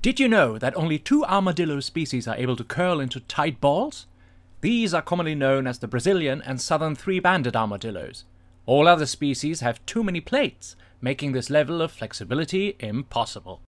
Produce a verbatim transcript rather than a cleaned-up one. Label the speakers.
Speaker 1: Did you know that only two armadillo species are able to curl into tight balls? These are commonly known as the Brazilian and southern three-banded armadillos. All other species have too many plates, making this level of flexibility impossible.